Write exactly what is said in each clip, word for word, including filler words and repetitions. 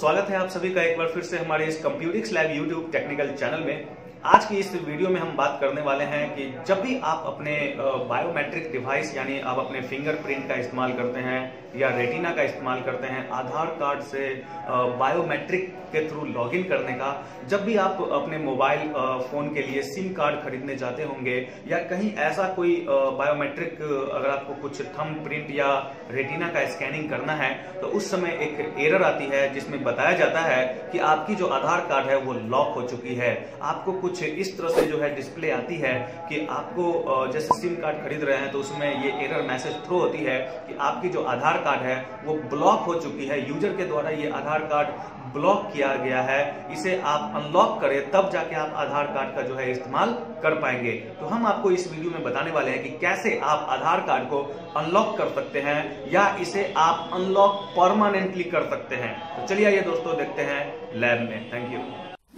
स्वागत है आप सभी का एक बार फिर से हमारे इस Computics lab YouTube technical channel में। आज की इस वीडियो में हम बात करने वाले हैं कि जब भी आप अपने बायोमेट्रिक डिवाइस यानी आप अपने फिंगरप्रिंट का इस्तेमाल करते हैं या रेटिना का इस्तेमाल करते हैं, आधार कार्ड से बायोमेट्रिक के थ्रू लॉगिन करने का, जब भी आप अपने मोबाइल फोन के लिए सिम कार्ड खरीदने जाते होंगे या कहीं ऐसा कोई बायोमेट्रिक अगर आपको कुछ थंब प्रिंट या रेटिना का स्कैनिंग करना है तो उस समय एक एरर आती है जिसमें बताया जाता है कि आपकी जो आधार कार्ड है वो लॉक हो चुकी है। आपको कुछ इस तरह से जो है डिस्प्ले आती है कि आपको जैसे सिम कार्ड खरीद रहे हैं तो उसमें ये एरर मैसेज थ्रो होती है कि आपकी जो आधार कार्ड है वो ब्लॉक हो चुकी है, यूजर के द्वारा ये आधार कार्ड ब्लॉक किया गया है, इसे आप अनलॉक करें तब जाके आप आधार कार्ड का जो है इस्तेमाल कर पाएंगे। तो हम आपको इस वीडियो में बताने वाले हैं कि कैसे आप आधार कार्ड को अनलॉक कर सकते हैं या इसे आप अनलॉक परमानेंटली कर सकते हैं। तो चलिए ये दोस्तों देखते हैं लैब में। Thank you.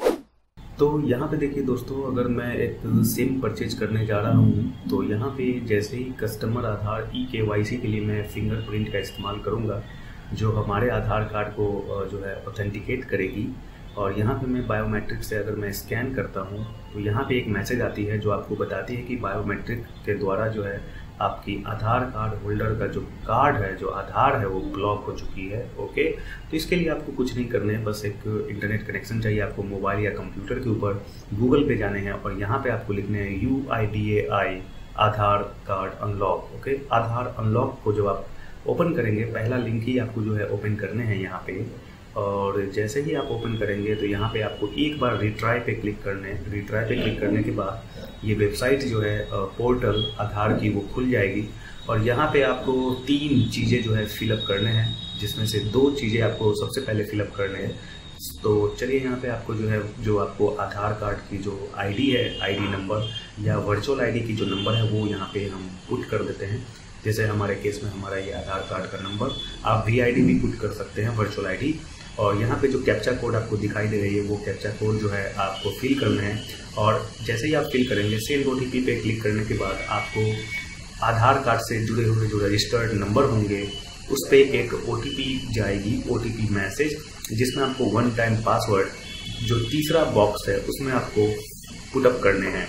तो यहाँ पे देखिए दोस्तों, अगर मैं एक सिम परचेज करने जा रहा हूँ तो यहाँ पे जैसे ही कस्टमर आधार ई के वाई सी के लिए मैं फिंगरप्रिंट का इस्तेमाल करूँगा जो हमारे आधार कार्ड को जो है ऑथेंटिकेट करेगी, और यहाँ पे मैं बायोमेट्रिक से अगर मैं स्कैन करता हूँ तो यहाँ पे एक मैसेज आती है जो आपको बताती है कि बायोमेट्रिक के द्वारा जो है आपकी आधार कार्ड होल्डर का जो कार्ड है, जो आधार है, वो ब्लॉक हो चुकी है। ओके, तो इसके लिए आपको कुछ नहीं करना है, बस एक इंटरनेट कनेक्शन चाहिए आपको मोबाइल या कंप्यूटर के ऊपर। गूगल पे जाने हैं और यहाँ पे आपको लिखने हैं U I D A I Aadhaar card unlock. Okay, Aadhaar unlock को जब आप ओपन करेंगे, पहला लिंक ही आपको जो है ओपन करने हैं यहाँ पे, और जैसे ही आप ओपन करेंगे तो यहाँ पे आपको एक बार रिट्राई पे क्लिक करने हैं। रिट्राई पे क्लिक करने के बाद ये वेबसाइट जो है पोर्टल आधार की वो खुल जाएगी, और यहाँ पे आपको तीन चीज़ें जो है फिलअप करने हैं, जिसमें से दो चीज़ें आपको सबसे पहले फिलअप करने हैं। तो चलिए यहाँ पे आपको जो है जो आपको आधार कार्ड की जो आईडी है, आईडी नंबर या वर्चुअल आईडी की जो नंबर है वो यहाँ पे हम पुट कर देते हैं। जैसे हमारे केस में हमारा ये आधार कार्ड का नंबर, आप वी आई डी भी पुट कर सकते हैं, वर्चुअल आईडी। और यहाँ पे जो कैप्चा कोड आपको दिखाई दे रही है वो कैप्चा कोड जो है आपको फिल करना है, और जैसे ही आप फिल करेंगे सेंड ओ टी पी पे क्लिक करने के बाद आपको आधार कार्ड से जुड़े हुए जो रजिस्टर्ड नंबर होंगे उस पर एक ओ टी पी जाएगी, ओ टी पी मैसेज, जिसमें आपको वन टाइम पासवर्ड जो तीसरा बॉक्स है उसमें आपको पुटअप करने हैं।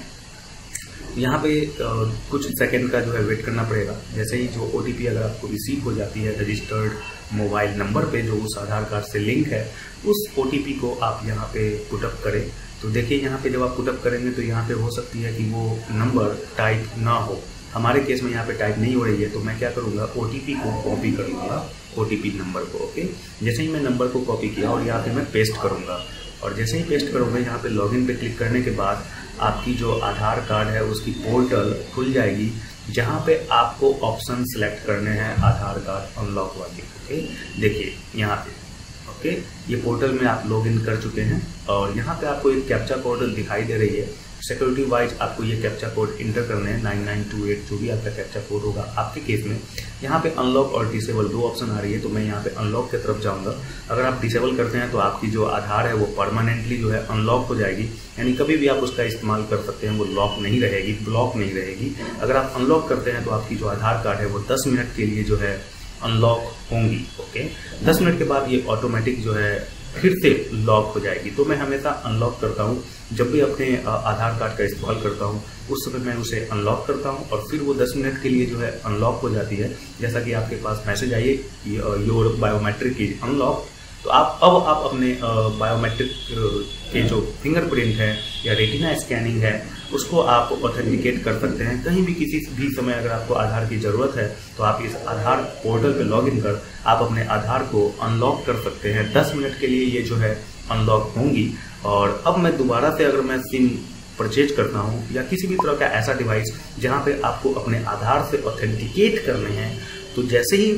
यहाँ पे आ, कुछ सेकंड का जो है वेट करना पड़ेगा। जैसे ही जो ओ टी पी अगर आपको रिसीव हो जाती है रजिस्टर्ड मोबाइल नंबर पे जो उस आधार कार्ड से लिंक है, उस ओ टी पी को आप यहाँ पे पुटअप करें। तो देखिए यहाँ पे जब आप पुटअप करेंगे तो यहाँ पे हो सकती है कि वो नंबर टाइप ना हो। हमारे केस में यहाँ पे टाइप नहीं हो रही है, तो मैं क्या करूँगा, ओ टी पी को कॉपी कर लूँगा, ओ टी पी नंबर को। ओके, जैसे ही मैं नंबर को कॉपी किया और यहाँ पे मैं पेस्ट करूँगा, और जैसे ही पेस्ट करोगे यहाँ पे लॉगिन पे क्लिक करने के बाद आपकी जो आधार कार्ड है उसकी पोर्टल खुल जाएगी, जहाँ पे आपको ऑप्शन सेलेक्ट करने हैं आधार कार्ड अनलॉक वाली। ओके, देखिए यहाँ पे ओके ये पोर्टल में आप लॉगिन कर चुके हैं, और यहाँ पे आपको एक कैप्चा कोड दिखाई दे रही है। सिक्योरिटी वाइज आपको ये कैप्चा कोड इंटर करने हैं, नाइन नाइन टू एट जो भी आपका कैप्चा कोड होगा। आपके केस में यहाँ पे अनलॉक और डिसेबल दो ऑप्शन आ रही है, तो मैं यहाँ पे अनलॉक की तरफ जाऊँगा। अगर आप डिसेबल करते हैं तो आपकी जो आधार है वो परमानेंटली जो है अनलॉक हो जाएगी, यानी कभी भी आप उसका इस्तेमाल कर सकते हैं, वो लॉक नहीं रहेगी, ब्लॉक नहीं रहेगी। अगर आप अनलॉक करते हैं तो आपकी जो आधार कार्ड है वो दस मिनट के लिए जो है अनलॉक होंगी। ओके, दस मिनट के बाद ये ऑटोमेटिक जो है फिर से लॉक हो जाएगी। तो मैं हमेशा अनलॉक करता हूँ, जब भी अपने आधार कार्ड का इस्तेमाल करता हूँ उस समय मैं उसे अनलॉक करता हूँ, और फिर वो दस मिनट के लिए जो है अनलॉक हो जाती है। जैसा कि आपके पास मैसेज आई है योर बायोमेट्रिक इज अनलॉक, तो आप अब आप अपने बायोमेट्रिक के जो फिंगरप्रिंट है या रेटिना स्कैनिंग है उसको आप ऑथेंटिकेट कर सकते हैं। कहीं भी किसी भी समय अगर आपको आधार की ज़रूरत है तो आप इस आधार पोर्टल पे लॉगिन कर आप अपने आधार को अनलॉक कर सकते हैं। दस मिनट के लिए ये जो है अनलॉक होंगी। और अब मैं दोबारा से अगर मैं सिम परचेज करता हूँ या किसी भी तरह का ऐसा डिवाइस जहाँ पे आपको अपने आधार से ऑथेंटिकेट करने हैं, तो जैसे ही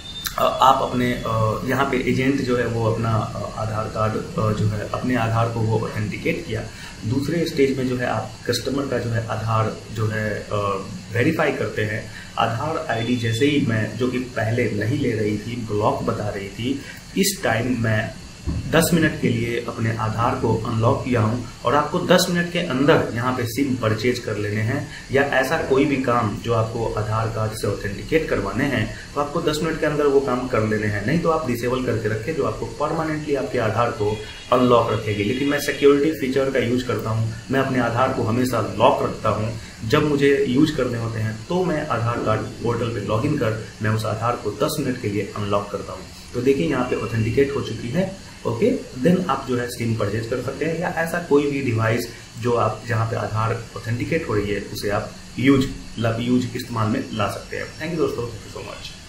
आप अपने यहाँ पे एजेंट जो है वो अपना आधार कार्ड जो है अपने आधार को वो ऑथेंटिकेट किया, दूसरे स्टेज में जो है आप कस्टमर का जो है आधार जो है वेरीफाई करते हैं। आधार आईडी जैसे ही मैं जो कि पहले नहीं ले रही थी, ब्लॉक बता रही थी, इस टाइम मैं दस मिनट के लिए अपने आधार को अनलॉक किया हूं और आपको दस मिनट के अंदर यहां पे सिम परचेज कर लेने हैं, या ऐसा कोई भी काम जो आपको आधार कार्ड से ऑथेंटिकेट करवाने हैं तो आपको दस मिनट के अंदर वो काम कर लेने हैं। नहीं तो आप डिसेबल करके रखें जो आपको परमानेंटली आपके आधार को अनलॉक रखेगी। लेकिन मैं सिक्योरिटी फीचर का यूज करता हूं, मैं अपने आधार को हमेशा लॉक रखता हूं। जब मुझे यूज करने होते हैं तो मैं आधार कार्ड पोर्टल पे लॉगिन कर मैं उस आधार को दस मिनट के लिए अनलॉक करता हूं। तो देखिए यहाँ पे ऑथेंटिकेट हो चुकी है। ओके, देन आप जो है सिम परचेज कर सकते हैं, या ऐसा कोई भी डिवाइस जो आप जहाँ पे आधार ऑथेंटिकेट हो रही है उसे आप यूज यूज इस्तेमाल में ला सकते हैं। थैंक यू दोस्तों, थैंक यू सो मच।